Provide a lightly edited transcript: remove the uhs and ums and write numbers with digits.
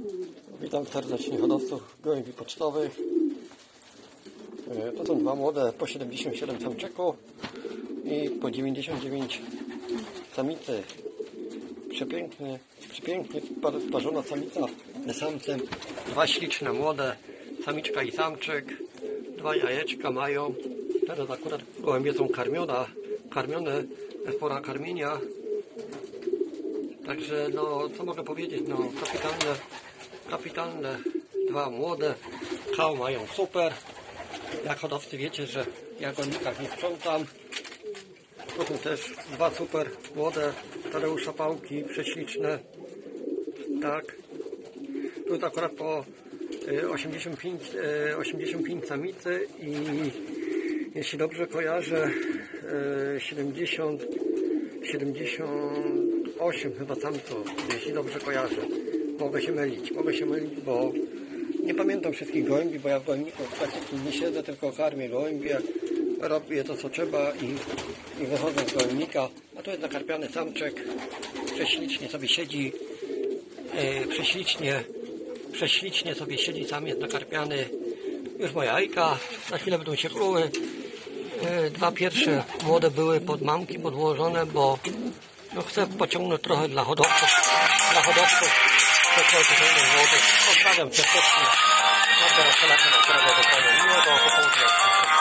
Witam serdecznie hodowców gołębi pocztowych. To są dwa młode po 77 samczyków i po 99 samicy. Przepięknie parzona samica z samcem. Dwa śliczne młode, samiczka i samczyk. Dwa jajeczka mają. Teraz akurat gołębie są karmione, jest pora karmienia. Także no, co mogę powiedzieć, no kapitalne dwa młode, kał mają super. Jak hodowcy wiecie, że ja w gołębnikach nie sprzątam. To są też dwa super młode Tadeusza Pałki, prześliczne. Tak. Tu jest akurat po 85 samicy i jeśli dobrze kojarzę 78 chyba samców, jeśli dobrze kojarzę. Mogę się mylić, bo nie pamiętam wszystkich gołębi, bo ja w gołębniku praktycznie nie siedzę, tylko karmię gołębie, robię to co trzeba i wychodzę z gołębnika. A tu jest nakarpiany samczek, prześlicznie sobie siedzi, prześlicznie sobie siedzi, sam jest nakarpiany. Już ma jajka, na chwilę będą się kłuły. Dwa pierwsze młode były pod mamki podłożone, bo no, chcę pociągnąć trochę dla hodowców. Pozdrawiam serdecznie. Miłego popołudnia.